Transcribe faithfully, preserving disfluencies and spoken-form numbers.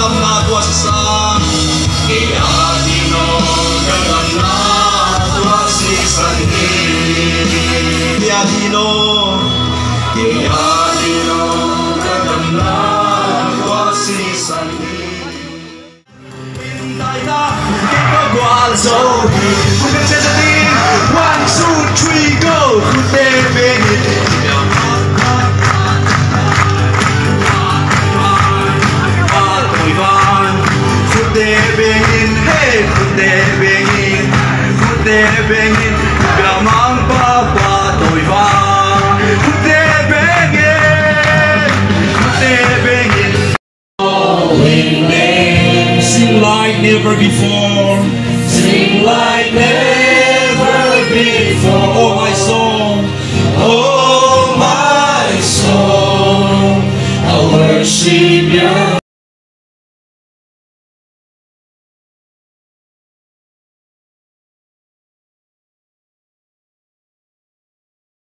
tam na tua sa Kia dino Kadam na tua si sanhi Kia dino Kia dino Kadam na tua si sanhi Đại na Kết quả quả là dấu Không cần sẽ ra tin One, two, three, go Khu tê bê nhìn Bengin, gamang papa tôi vang, te bengin, te bengin. Calling names, sing like never before, sing like never before. Oh my soul, oh my soul, I worship you.